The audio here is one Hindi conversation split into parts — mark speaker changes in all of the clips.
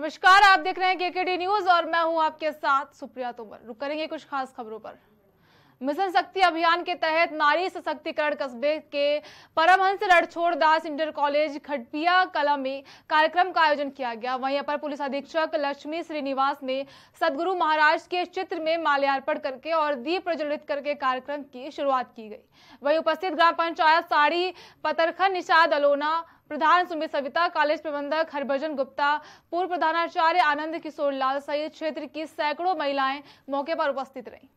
Speaker 1: नमस्कार, आप देख रहे हैं केकेडी न्यूज और मैं हूं आपके साथ सुप्रिया तोमर। रुक करेंगे कुछ खास खबरों पर। मिशन शक्ति अभियान के तहत नारी सशक्तिकरण कस्बे के परमहंस रणछोड़ दास इंटर कॉलेज खडपिया कला में कार्यक्रम का आयोजन किया गया। वहीं अपर पुलिस अधीक्षक लक्ष्मी श्रीनिवास ने सदगुरु महाराज के चित्र में माल्यार्पण करके और दीप प्रज्वलित करके कार्यक्रम की शुरुआत की गई। वहीं उपस्थित ग्राम पंचायत साड़ी पतरखन निषाद अलोना, प्रधान सुमित सविता, कॉलेज प्रबंधक हरभजन गुप्ता, पूर्व प्रधानाचार्य आनंद किशोर लाल सहित क्षेत्र की सैकड़ों महिलाएं मौके पर उपस्थित रहीं।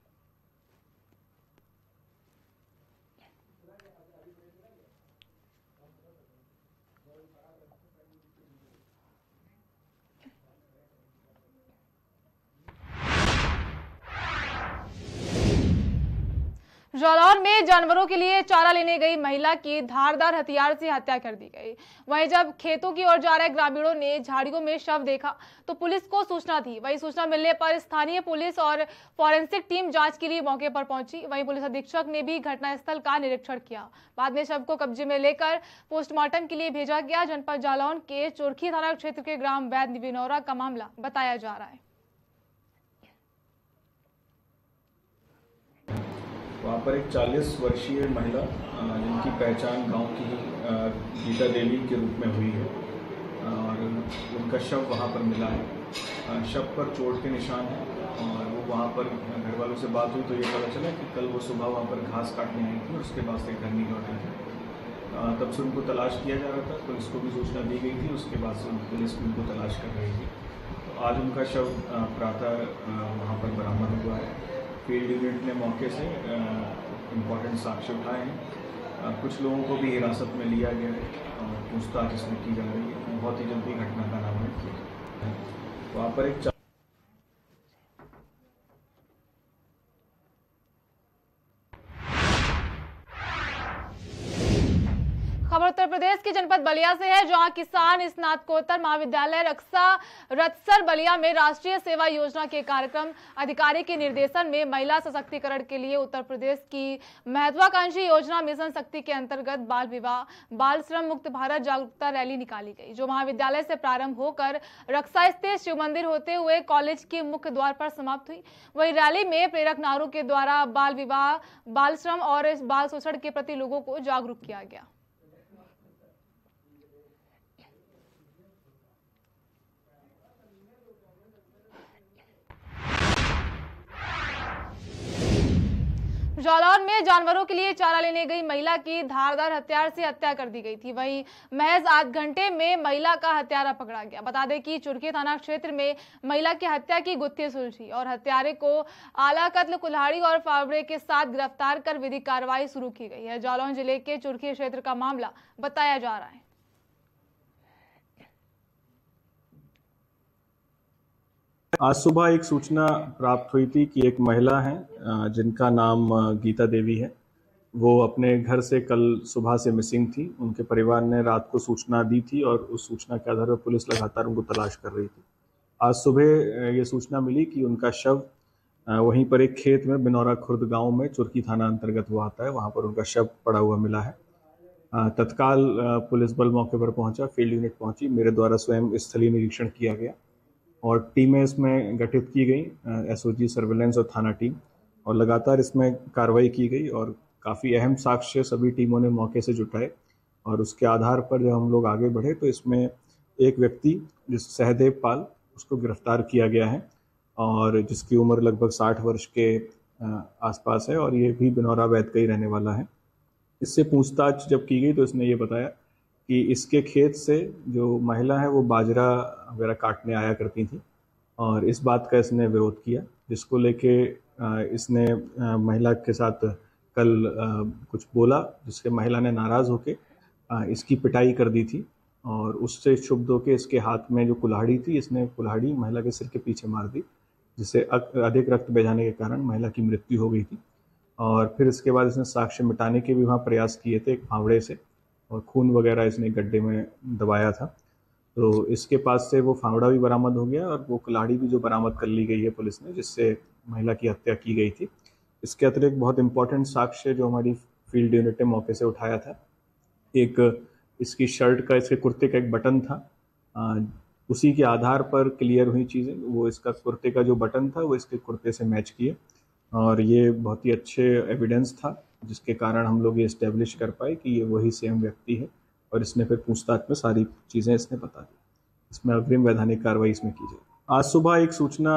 Speaker 1: जालौर में जानवरों के लिए चारा लेने गई महिला की धारदार हथियार से हत्या कर दी गई। वहीं जब खेतों की ओर जा रहे ग्रामीणों ने झाड़ियों में शव देखा तो पुलिस को सूचना दी। वहीं सूचना मिलने पर स्थानीय पुलिस और फॉरेंसिक टीम जांच के लिए मौके पर पहुंची। वहीं पुलिस अधीक्षक ने भी घटनास्थल का निरीक्षण किया। बाद में शव को कब्जे में लेकर पोस्टमार्टम के लिए भेजा गया। जनपद जालौन के चुरखी थाना क्षेत्र के ग्राम वैद बिनौरा का मामला बताया जा रहा है।
Speaker 2: वहाँ पर एक 40 वर्षीय महिला जिनकी पहचान गांव की गीता देवी के रूप में हुई है और उनका शव वहाँ पर मिला है। शव पर चोट के निशान हैं और वो वहाँ पर घर वालों से बात हुई तो ये पता चला कि कल वो सुबह वहाँ पर घास काटने आई थी और उसके बाद से घर नहीं लौटे थे। तब से उनको तलाश किया जा रहा था, पुलिस को भी सूचना दी गई थी। उसके बाद से पुलिस भी उनको तलाश कर रही थी। तो आज उनका शव प्रातः वहाँ पर बरामद हुआ है। फील्ड यूनिट ने मौके से इम्पॉर्टेंट साक्ष्य उठाए हैं। कुछ लोगों को भी हिरासत में लिया गया है और पूछताछ इसमें की जा रही है। बहुत ही जल्दी घटना का नाम है। वहाँ पर एक
Speaker 1: खबर उत्तर प्रदेश के जनपद बलिया से है, जहां किसान स्नातकोत्तर महाविद्यालय रक्षा रतसर बलिया में राष्ट्रीय सेवा योजना के कार्यक्रम अधिकारी के निर्देशन में महिला सशक्तिकरण के लिए उत्तर प्रदेश की महत्वाकांक्षी योजना मिशन शक्ति के अंतर्गत बाल विवाह बाल श्रम मुक्त भारत जागरूकता रैली निकाली गई, जो महाविद्यालय से प्रारंभ होकर रक्षा स्थित शिव मंदिर होते हुए कॉलेज के मुख्य द्वार पर समाप्त हुई। वही रैली में प्रेरक नारों के द्वारा बाल विवाह बाल श्रम और बाल शोषण के प्रति लोगों को जागरूक किया गया। जालौर में जानवरों के लिए चारा लेने गई महिला की धारदार हथियार से हत्या कर दी गई थी। वहीं महज आध घंटे में महिला का हत्यारा पकड़ा गया। बता दें कि चुरखी थाना क्षेत्र में महिला की हत्या की गुत्थी सुलझी और हत्यारे को आला कत्ल, कुल्हाड़ी और फावड़े के साथ गिरफ्तार कर विधिक कार्रवाई शुरू की गई है। जालौन जिले के चुरखी क्षेत्र का मामला बताया जा रहा है।
Speaker 2: आज सुबह एक सूचना प्राप्त हुई थी कि एक महिला है जिनका नाम गीता देवी है। वो अपने घर से कल सुबह से मिसिंग थी। उनके परिवार ने रात को सूचना दी थी और उस सूचना के आधार पर पुलिस लगातार उनको तलाश कर रही थी। आज सुबह ये सूचना मिली कि उनका शव वहीं पर एक खेत में बिनौरा खुर्द गांव में चुरखी थाना अंतर्गत वो आता है, वहाँ पर उनका शव पड़ा हुआ मिला है। तत्काल पुलिस बल मौके पर पहुंचा, फील्ड यूनिट पहुंची, मेरे द्वारा स्वयं स्थलीय निरीक्षण किया गया और टीमें इसमें गठित की गई, एसओजी सर्विलेंस और थाना टीम, और लगातार इसमें कार्रवाई की गई और काफ़ी अहम साक्ष्य सभी टीमों ने मौके से जुटाए। और उसके आधार पर जब हम लोग आगे बढ़े तो इसमें एक व्यक्ति जिस सहदेव पाल, उसको गिरफ्तार किया गया है और जिसकी उम्र लगभग 60 वर्ष के आसपास है और ये भी बिनौरा वैद का ही रहने वाला है। इससे पूछताछ जब की गई तो इसने ये बताया कि इसके खेत से जो महिला है वो बाजरा वगैरह काटने आया करती थी और इस बात का इसने विरोध किया, जिसको लेके इसने महिला के साथ कल कुछ बोला, जिसके महिला ने नाराज़ होके इसकी पिटाई कर दी थी और उससे क्षुब्ध होकर इसके हाथ में जो कुल्हाड़ी थी, इसने कुल्हाड़ी महिला के सिर के पीछे मार दी, जिससे अधिक रक्त बह जाने के कारण महिला की मृत्यु हो गई थी। और फिर इसके बाद इसने साक्ष्य मिटाने के भी वहाँ प्रयास किए थे एक फावड़े से, और खून वगैरह इसने गड्ढे में दबाया था। तो इसके पास से वो फावड़ा भी बरामद हो गया और वो कुल्हाड़ी भी जो बरामद कर ली गई है पुलिस ने, जिससे महिला की हत्या की गई थी। इसके अतिरिक्त बहुत इंपॉर्टेंट साक्ष्य जो हमारी फील्ड यूनिट ने मौके से उठाया था, एक इसकी शर्ट का, इसके कुर्ते का एक बटन था, उसी के आधार पर क्लियर हुई चीज़ें। वो इसका कुर्ते का जो बटन था वो इसके कुर्ते से मैच किए और ये बहुत ही अच्छे एविडेंस था, जिसके कारण हम लोग ये इस्टेब्लिश कर पाए कि ये वही सेम व्यक्ति है। और इसने फिर पूछताछ में सारी चीज़ें इसने बता दी। इसमें अग्रिम वैधानिक कार्रवाई इसमें की जाए। आज सुबह एक सूचना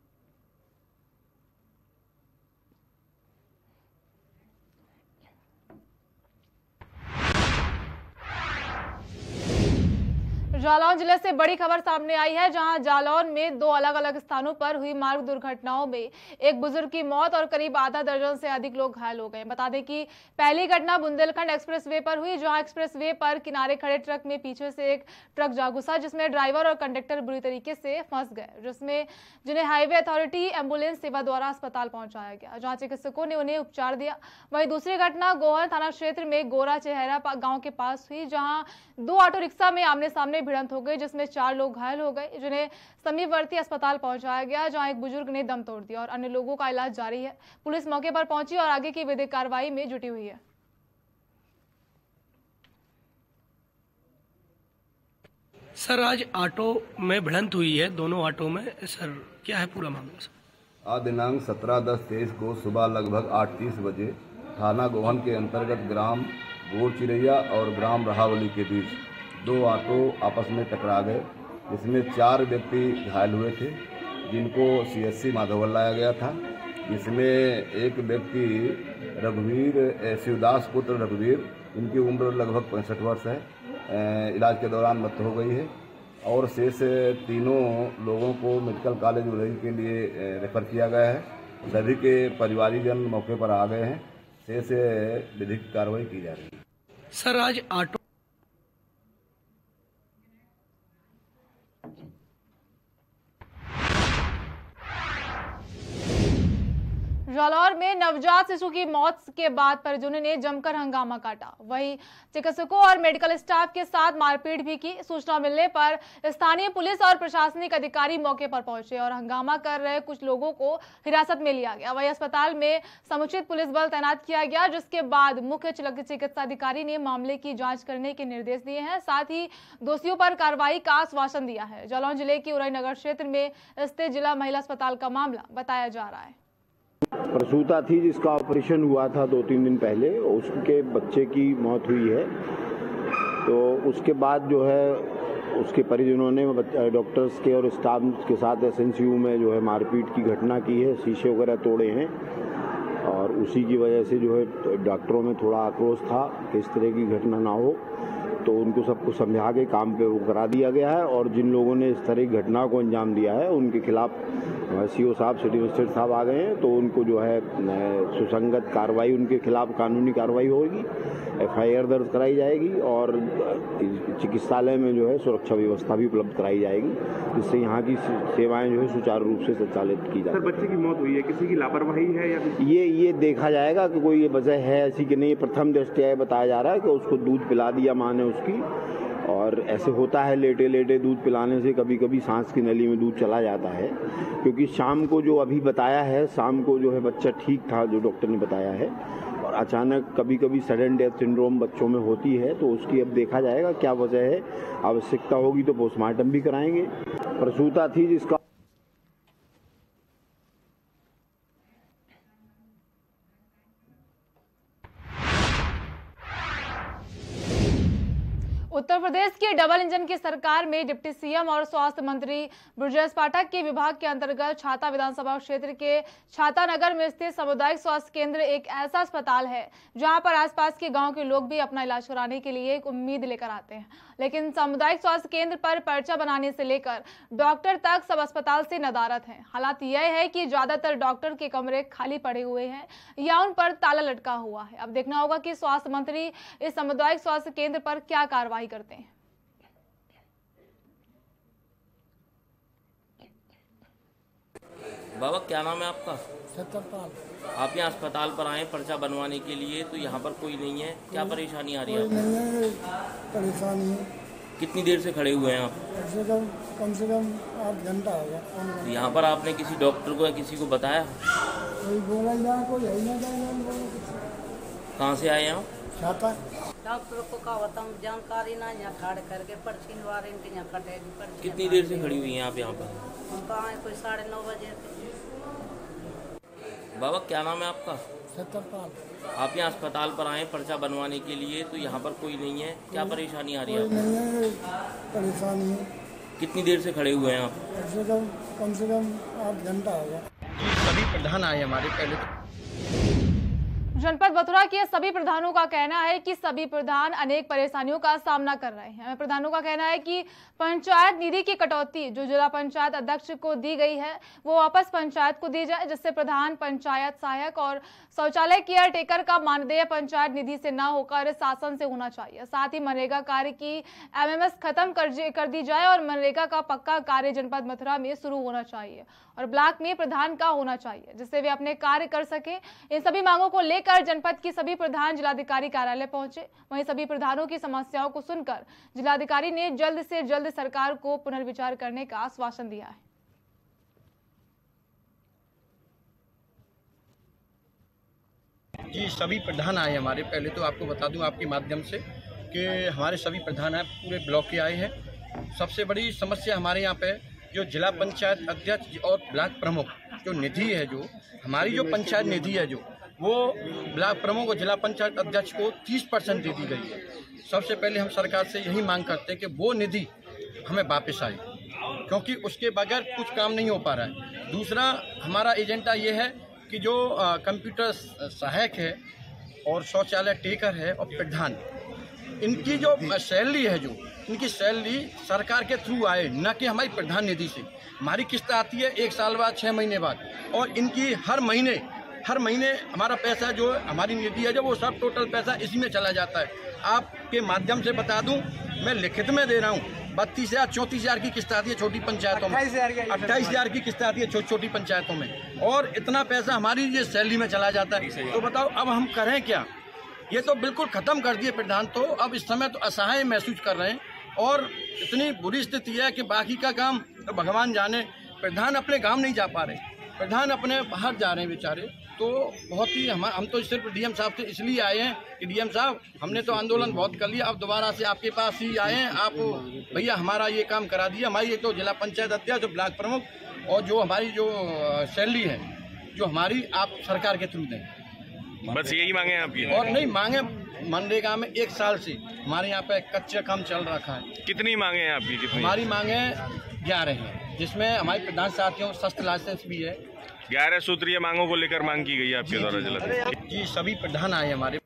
Speaker 1: जालौन जिले से बड़ी खबर सामने आई है, जहां जालौन में 2 अलग अलग स्थानों पर हुई मार्ग दुर्घटनाओं में एक बुजुर्ग की मौत और करीब आधा दर्जन से अधिक लोग घायल हो गए। बता दें कि पहली घटना बुंदेलखंड एक्सप्रेसवे पर हुई, जहां एक्सप्रेसवे पर किनारे खड़े ट्रक में पीछे से एक ट्रक जा घुसा, जिसमें ड्राइवर और कंडक्टर बुरी तरीके से फंस गए, जिन्हें हाईवे अथॉरिटी एम्बुलेंस सेवा द्वारा अस्पताल पहुंचाया गया, जहां चिकित्सकों ने उन्हें उपचार दिया। वहीं दूसरी घटना गोहर थाना क्षेत्र में गोरा चेहरा गांव के पास हुई, जहां 2 ऑटो रिक्शा में आमने सामने भिड़ंत हो गई, जिसमें 4 लोग घायल हो गए, जिन्हें समीपवर्ती अस्पताल पहुंचाया गया, जहां एक बुजुर्ग ने दम तोड़ दिया और अन्य लोगों का इलाज जारी है। पुलिस मौके पर पहुंची और आगे की विधिक कार्रवाई में जुटी हुई है।
Speaker 3: सर, आज ऑटो में भिड़ंत हुई है, दोनों ऑटो में। सर, क्या है पूरा मामला? सर,
Speaker 4: आज दिनांक 17/10/23 को सुबह लगभग 8:30 बजे थाना गोहन के अंतर्गत ग्राम गोड़ चिरैया और ग्राम रहावली के बीच 2 ऑटो आपस में टकरा गए, जिसमें 4 व्यक्ति घायल हुए थे, जिनको CSC माधोगढ़ लाया गया था। इसमें एक व्यक्ति रघुवीर शिवदास पुत्र रघुवीर, इनकी उम्र लगभग 65 वर्ष है, इलाज के दौरान मृत्यु हो गई है। और शेष तीनों लोगों को मेडिकल कॉलेज उदयपुर के लिए रेफर किया गया है। सभी के परिवारीजन मौके पर आ गए हैं। शेष विधिक कार्रवाई की जा रही है।
Speaker 3: सर, आज ऑटो
Speaker 1: जालौर में नवजात शिशु की मौत के बाद परिजनों ने जमकर हंगामा काटा। वहीं चिकित्सकों और मेडिकल स्टाफ के साथ मारपीट भी की। सूचना मिलने पर स्थानीय पुलिस और प्रशासनिक अधिकारी मौके पर पहुंचे और हंगामा कर रहे कुछ लोगों को हिरासत में लिया गया। वहीं अस्पताल में समुचित पुलिस बल तैनात किया गया, जिसके बाद मुख्य चिकित्सा अधिकारी ने मामले की जाँच करने के निर्देश दिए हैं। साथ ही दोषियों पर कार्रवाई का आश्वासन दिया है। जालौन जिले के उरई नगर क्षेत्र में स्थित जिला महिला अस्पताल का मामला बताया जा रहा है।
Speaker 5: प्रसूता थी जिसका ऑपरेशन हुआ था 2-3 दिन पहले, उसके बच्चे की मौत हुई है। तो उसके बाद जो है उसके परिजनों ने डॉक्टर्स के और स्टाफ के साथ SNCU में जो है मारपीट की घटना की है, शीशे वगैरह तोड़े हैं। और उसी की वजह से जो है डॉक्टरों में थोड़ा आक्रोश था कि इस तरह की घटना ना हो, तो उनको सबको समझा के काम पे वो करा दिया गया है। और जिन लोगों ने इस तरह की घटना को अंजाम दिया है उनके खिलाफ CO साहब, सिटी मजिस्ट्रेट साहब आ गए हैं, तो उनको जो है सुसंगत कार्रवाई, उनके खिलाफ कानूनी कार्रवाई होगी, FIR दर्ज कराई जाएगी और चिकित्सालय में जो है सुरक्षा व्यवस्था भी उपलब्ध कराई जाएगी, जिससे यहाँ की सेवाएं जो है सुचारू रूप से संचालित की जाए।
Speaker 6: सर, बच्चे की मौत हुई है, किसी की लापरवाही है या
Speaker 5: ये देखा जाएगा कि कोई ये वजह है ऐसी कि नहीं। प्रथम दृष्टया बताया जा रहा है कि उसको दूध पिला दिया माँ ने उसकी, और ऐसे होता है लेटे लेटे दूध पिलाने से कभी कभी सांस की नली में दूध चला जाता है। क्योंकि शाम को जो अभी बताया है, शाम को जो है बच्चा ठीक था, जो डॉक्टर ने बताया है, और अचानक कभी कभी सडन डेथ सिंड्रोम बच्चों में होती है, तो उसकी अब देखा जाएगा क्या वजह है। आवश्यकता होगी तो पोस्टमार्टम भी कराएंगे। प्रसूता थी जिसका
Speaker 1: उत्तर प्रदेश की डबल इंजन की सरकार में डिप्टी CM और स्वास्थ्य मंत्री ब्रजेश पाठक के विभाग के अंतर्गत छाता विधानसभा क्षेत्र के छाता नगर में स्थित सामुदायिक स्वास्थ्य केंद्र एक ऐसा अस्पताल है जहां पर आसपास के गांव के लोग भी अपना इलाज कराने के लिए एक उम्मीद लेकर आते हैं। लेकिन सामुदायिक स्वास्थ्य केंद्र पर पर्चा बनाने से लेकर डॉक्टर तक सब अस्पताल से नदारत हैं। हालात यह है कि ज्यादातर डॉक्टर के कमरे खाली पड़े हुए हैं या उन पर ताला लटका हुआ है। अब देखना होगा कि स्वास्थ्य मंत्री इस सामुदायिक स्वास्थ्य केंद्र पर क्या कार्रवाई करते हैं।
Speaker 7: बाबा, क्या नाम है आपका?
Speaker 8: सत्यपाल।
Speaker 7: आप यहाँ अस्पताल पर आए पर्चा बनवाने के लिए, तो यहाँ पर कोई नहीं है, क्या परेशानी आ रही है?
Speaker 8: कोई नहीं है, परेशानी है।
Speaker 7: कितनी देर से खड़े हुए हैं आप?
Speaker 8: कम से कम 8 घंटा होगा।
Speaker 7: तो यहाँ पर आपने किसी डॉक्टर को या किसी को बताया?
Speaker 8: कोई बोला ही ना, कोई है ही ना।
Speaker 7: कहाँ से आए हैं आप?
Speaker 8: छाता।
Speaker 9: डॉक्टर को कहा बताऊँ जानकारी ना यहाँ खड़ करके पर्ची लगा रहे इनके यहाँ कटेगी पर्ची।
Speaker 7: कितनी देर से खड़ी हुई हैं आप यहाँ पर?
Speaker 9: हम कहाँ कोई 9:30 बजे थे।
Speaker 7: बाबा क्या नाम है आपका?
Speaker 8: छतरपाल।
Speaker 7: आप यहाँ अस्पताल पर आए पर्चा बनवाने के लिए, तो यहाँ पर कोई नहीं है, क्या परेशानी आ रही है?
Speaker 8: कोई नहीं है, परेशानी है।
Speaker 7: कितनी देर से खड़े हुए हैं आप?
Speaker 8: कम से कम 8 घंटा होगा।
Speaker 10: सभी प्रधान आए हमारे पहले।
Speaker 1: जनपद मथुरा के सभी प्रधानों का कहना है कि सभी प्रधान अनेक परेशानियों का सामना कर रहे हैं। प्रधानों का कहना है कि पंचायत निधि की कटौती जो जिला पंचायत अध्यक्ष को दी गई है वो वापस पंचायत को दी जाए, जिससे प्रधान, पंचायत सहायक और शौचालय केयर टेकर का मानदेय पंचायत निधि से न होकर शासन से होना चाहिए। साथ ही मनरेगा कार्य की एमएमएस खत्म कर दी जाए और मनरेगा का पक्का कार्य जनपद मथुरा में शुरू होना चाहिए और ब्लॉक में प्रधान का होना चाहिए, जिससे वे अपने कार्य कर सके। इन सभी मांगों को लेकर जनपद की सभी प्रधान जिलाधिकारी कार्यालय पहुंचे। वहीं सभी प्रधानों की समस्याओं को सुनकर जिलाधिकारी ने जल्द से जल्द सरकार को पुनर्विचार करने का आश्वासन दिया है।
Speaker 10: जी सभी प्रधान आए हमारे। पहले तो आपको बता दूं आपके माध्यम से कि हमारे सभी प्रधान आए, पूरे ब्लॉक के आए हैं। सबसे बड़ी समस्या हमारे यहाँ पे जो जिला पंचायत अध्यक्ष और ब्लॉक प्रमुख जो निधि है, जो हमारी जो पंचायत निधि है, जो वो ब्लॉक प्रमुख और जिला पंचायत अध्यक्ष को 30% दे दी गई है। सबसे पहले हम सरकार से यही मांग करते हैं कि वो निधि हमें वापस आए, क्योंकि उसके बगैर कुछ काम नहीं हो पा रहा है। दूसरा हमारा एजेंडा ये है कि जो कंप्यूटर सहायक है और शौचालय टेकर है और प्रधान, इनकी जो सैलरी है, जो इनकी सैलरी सरकार के थ्रू आए, न कि हमारी प्रधान निधि से। हमारी किस्त आती है 1 साल बाद, 6 महीने बाद, और इनकी हर महीने हमारा पैसा जो हमारी निधि है, जो वो सब टोटल पैसा इसी में चला जाता है। आपके माध्यम से बता दूं, मैं लिखित में दे रहा हूँ, 32,000 34,000 की किस्त आती है छोटी पंचायतों में, 28,000 की किस्त आती है छोटी पंचायतों में, और इतना पैसा हमारी ये सैलरी में चला जाता है। तो बताओ अब हम करें क्या? ये तो बिल्कुल ख़त्म कर दिए प्रधान। तो अब इस समय तो असहाय महसूस कर रहे हैं और इतनी बुरी स्थिति है कि बाकी का काम तो भगवान जाने। प्रधान अपने गांव नहीं जा पा रहे, प्रधान अपने बाहर जा रहे हैं बेचारे। तो बहुत ही हम तो सिर्फ डीएम साहब से इसलिए आए हैं कि डीएम साहब, हमने तो आंदोलन बहुत कर लिया, अब दोबारा से आपके पास ही आए हैं। आप भैया हमारा ये काम करा दिया। हमारी एक तो जिला पंचायत अध्यक्ष, जो ब्लॉक प्रमुख और जो हमारी जो सैलरी है, जो हमारी आप सरकार के थ्रू दें।
Speaker 11: बस यही मांगे हैं आपकी? और
Speaker 10: नहीं मांगे, मनरेगा में 1 साल से हमारे यहाँ पे कच्चा काम चल रखा है।
Speaker 11: कितनी मांगे हैं आपकी? कितनी?
Speaker 10: हमारी मांगे 11 हैं, जिसमें हमारे प्रधान साथियों शस्त्र लाइसेंस भी है।
Speaker 11: 11 सूत्रीय मांगों को लेकर मांग की गई है आपके द्वारा जिला?
Speaker 10: जी सभी प्रधान आए हमारे।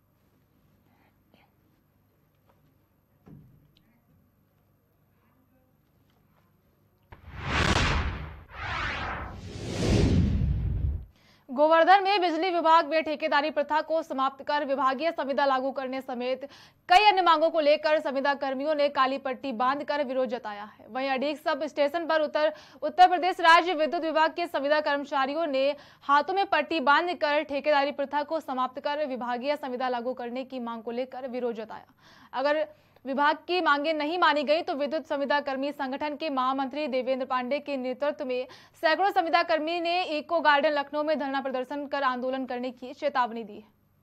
Speaker 1: गोवर्धन में बिजली विभाग में ठेकेदारी प्रथा को समाप्त कर विभागीय संविदा लागू करने समेत कई अन्य मांगों को लेकर संविदा कर्मियों ने काली पट्टी बांधकर विरोध जताया है। वहीं अडीग सब स्टेशन पर उत्तर प्रदेश राज्य विद्युत विभाग के संविदा कर्मचारियों ने हाथों में पट्टी बांधकर ठेकेदारी प्रथा को समाप्त कर विभागीय संविदा लागू करने की मांग को लेकर विरोध जताया। अगर विभाग की मांगे नहीं मानी गई तो विद्युत संविदा कर्मी संगठन के महामंत्री देवेंद्र पांडे के नेतृत्व में सैकड़ों संविदा कर्मी ने इको गार्डन लखनऊ में धरना प्रदर्शन कर आंदोलन करने की चेतावनी दी है।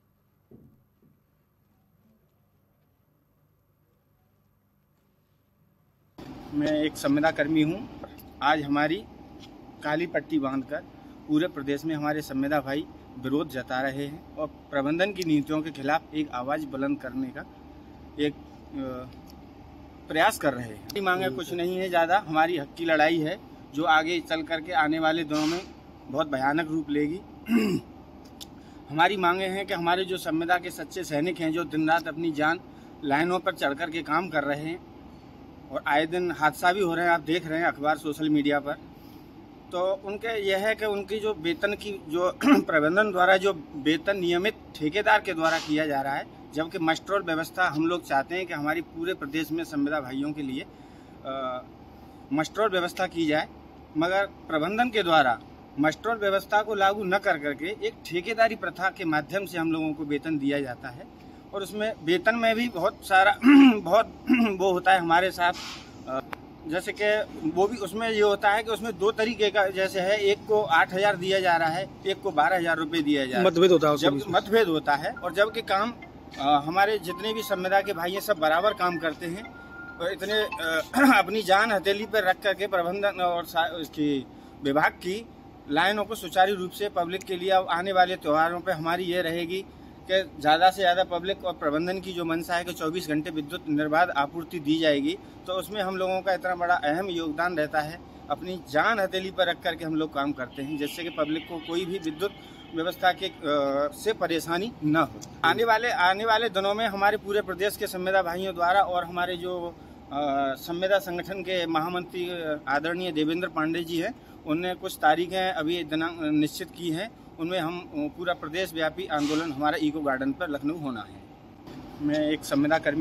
Speaker 12: मैं एक संविदा कर्मी हूं। आज हमारी काली पट्टी बांधकर पूरे प्रदेश में हमारे संविदा भाई विरोध जता रहे हैं और प्रबंधन की नीतियों के खिलाफ एक आवाज़ बुलंद करने का एक प्रयास कर रहे हैं। मांगे कुछ नहीं है ज़्यादा, हमारी हक की लड़ाई है जो आगे चल करके आने वाले दिनों में बहुत भयानक रूप लेगी। हमारी मांगे हैं कि हमारे जो संविदा के सच्चे सैनिक हैं, जो दिन रात अपनी जान लाइनों पर चढ़ कर के काम कर रहे हैं और आए दिन हादसा भी हो रहे हैं, आप देख रहे हैं अखबार सोशल मीडिया पर, तो उनके यह है कि उनकी जो वेतन की जो प्रबंधन द्वारा जो वेतन नियमित ठेकेदार के द्वारा किया जा रहा है, जबकि मस्टरोल व्यवस्था हम लोग चाहते हैं कि हमारी पूरे प्रदेश में संविदा भाइयों के लिए मस्टरोल व्यवस्था की जाए, मगर प्रबंधन के द्वारा मस्टरोल व्यवस्था को लागू न कर करके एक ठेकेदारी प्रथा के माध्यम से हम लोगों को वेतन दिया जाता है। और उसमें वेतन में भी बहुत सारा बहुत वो होता है हमारे साथ, जैसे कि वो भी उसमें ये होता है कि उसमें 2 तरीके का जैसे है, एक को 8,000 दिया जा रहा है, एक को 12,000 रुपये दिया जा रहा है। मतभेद होता है, मतभेद होता है। और जबकि काम हमारे जितने भी संविदा के भाई हैं सब बराबर काम करते हैं और इतने अपनी जान हथेली पर रख करके प्रबंधन और इसकी विभाग की लाइनों को सुचारू रूप से पब्लिक के लिए अब आने वाले त्योहारों पर हमारी ये रहेगी कि ज़्यादा से ज़्यादा पब्लिक और प्रबंधन की जो मंशा है कि 24 घंटे विद्युत निर्बाध आपूर्ति दी जाएगी। तो उसमें हम लोगों का इतना बड़ा अहम योगदान रहता है। अपनी जान हथेली पर रख करके हम लोग काम करते हैं जिससे कि पब्लिक को कोई भी विद्युत व्यवस्था के से परेशानी न हो। आने वाले दिनों में हमारे पूरे प्रदेश के संविदा भाइयों द्वारा और हमारे जो संविदा संगठन के महामंत्री आदरणीय देवेंद्र पांडे जी हैं, उनने कुछ तारीखें अभी दिनांक निश्चित की हैं। उनमें हम पूरा प्रदेश व्यापी आंदोलन हमारा इको गार्डन पर लखनऊ होना है। मैं एक संविदा कर्मी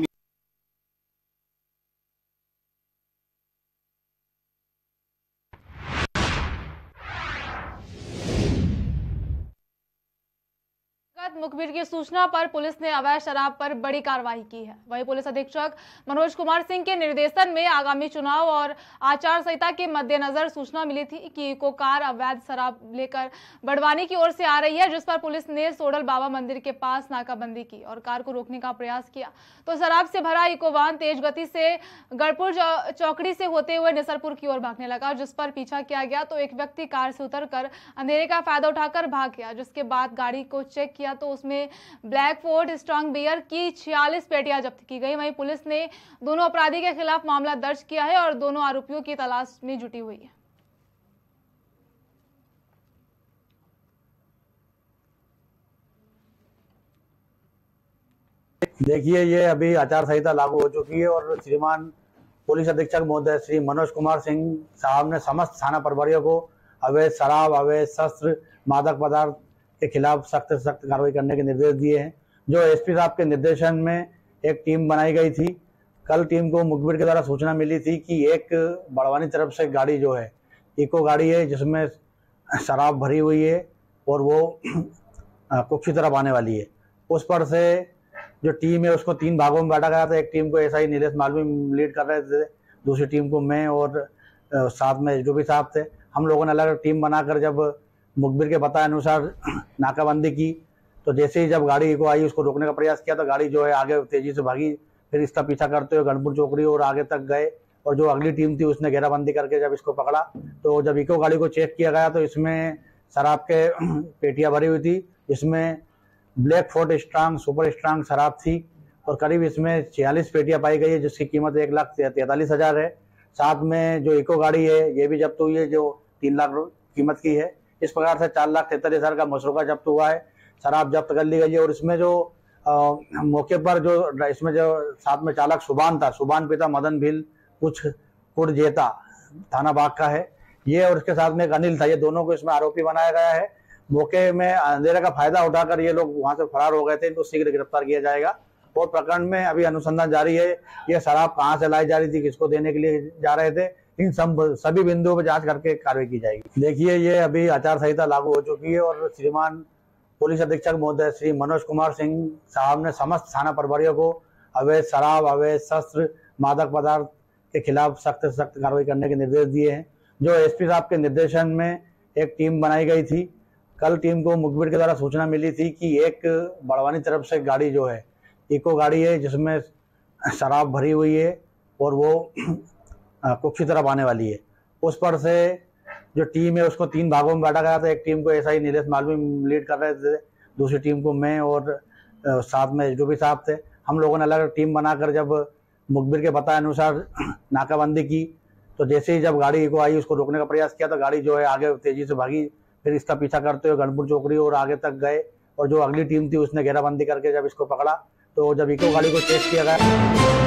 Speaker 1: मुखबिर की सूचना पर पुलिस ने अवैध शराब पर बड़ी कार्रवाई की है। वहीं पुलिस अधीक्षक मनोज कुमार सिंह के निर्देशन में आगामी चुनाव और आचार संहिता के मद्देनजर सूचना मिली थी कि इको कार अवैध शराब लेकर बड़वानी की ओर से आ रही है, जिस पर पुलिस ने सोडल बाबा मंदिर के पास नाकाबंदी की और कार को रोकने का प्रयास किया तो शराब से भरा इको वाहन तेज गति से गढ़पुर चौकड़ी से होते हुए निसरपुर की ओर भागने लगा, जिस पर पीछा किया गया तो एक व्यक्ति कार से उतरकर अंधेरे का फायदा उठाकर भाग गया। जिसके बाद गाड़ी को चेक किया तो उसमें ब्लैक फोर्ड स्ट्रांग बियर की 46 पेटियां जब्त की गई। वहीं पुलिस ने दोनों अपराधी के खिलाफ मामला दर्ज किया है और दोनों आरोपियों की तलाश में जुटी हुई है।
Speaker 13: देखिए, ये अभी आचार संहिता लागू हो चुकी है और श्रीमान पुलिस अधीक्षक महोदय श्री मनोज कुमार सिंह साहब ने समस्त थाना प्रभारियों को अवैध शराब, अवैध शस्त्र, मादक पदार्थ के खिलाफ सख्त से सख्त कार्रवाई करने के निर्देश दिए हैं। जो एसपी साहब के निर्देशन में एक टीम बनाई गई थी। कल टीम को मुखबिर के द्वारा सूचना मिली थी कि एक बड़वानी तरफ से गाड़ी जो है इको गाड़ी है जिसमें शराब भरी हुई है और वो कुक्षी तरफ आने वाली है। उस पर से जो टीम है उसको 3 भागों में बांटा गया था। एक टीम को एसआई नीलेश मालवी लीड कर रहे थे, दूसरी टीम को मैं और साथ में जो भी साहब थे। हम लोगों ने अलग अलग टीम बनाकर जब मुखबिर के बताए अनुसार नाकाबंदी की तो जैसे ही जब गाड़ी को आई उसको रोकने का प्रयास किया तो गाड़ी जो है आगे तेजी से भागी। फिर इसका पीछा करते हुए गणपुर चौकड़ी और आगे तक गए और जो अगली टीम थी उसने घेराबंदी करके जब इसको पकड़ा तो जब इको गाड़ी को चेक किया गया तो इसमें शराब के पेटियां भरी हुई थी। इसमें black Ford strong, super strong शराब थी और करीब इसमें 46 पेटियां पाई गई है जिसकी कीमत 1,43,000 है। साथ में जो इको गाड़ी है ये भी जब्त हुई है जो 3 लाख कीमत की है। इस प्रकार से 4,43,000 का मसरूका जब्त हुआ है, शराब जब्त कर ली गई है। और इसमें जो मौके पर जो इसमें जो साथ में चालक सुबान था, सुबान पिता मदन भील कुछ कुड़जेता थाना बाग का है ये, और उसके साथ में एक अनिल था। ये दोनों को इसमें आरोपी बनाया गया है। मौके में अंधेरे का फायदा उठाकर ये लोग वहां से फरार हो गए थे। इनको शीघ्र गिरफ्तार किया जाएगा और प्रकरण में अभी अनुसंधान जारी है। ये शराब कहाँ से लाई जा रही थी, किसको देने के लिए जा रहे थे, इन सभी बिंदुओं पर जांच करके कार्रवाई की जाएगी। देखिए, ये अभी आचार संहिता लागू हो चुकी है और श्रीमान पुलिस अधीक्षक महोदय श्री मनोज कुमार सिंह साहब ने समस्त थाना प्रभारियों को अवैध शराब, अवैध शस्त्र, मादक पदार्थ के खिलाफ सख्त से सख्त कार्रवाई करने के निर्देश दिए हैं। जो एसपी साहब के निर्देशन में एक टीम बनाई गई थी। कल टीम को मुखबिर के द्वारा सूचना मिली थी कि एक बड़वानी तरफ से गाड़ी जो है इको गाड़ी है जिसमें शराब भरी हुई है और वो कुक्षी तरफ आने वाली है। उस पर से जो टीम है उसको 3 भागों में बांटा गया था। एक टीम को एसआई नीलेश मालवी लीड कर रहे थे, दूसरी टीम को मैं और साथ में जो भी साहब थे। हम लोगों ने अलग अलग टीम बनाकर जब मुखबिर के बताए अनुसार नाकाबंदी की तो जैसे ही जब गाड़ी को आई उसको रोकने का प्रयास किया तो गाड़ी जो है आगे तेजी से भागी। फिर इसका पीछा करते हुए गणपुर चौकड़ी और आगे तक गए और जो अगली टीम थी उसने घेराबंदी करके जब इसको पकड़ा तो जब इको गाड़ी को चेक किया गया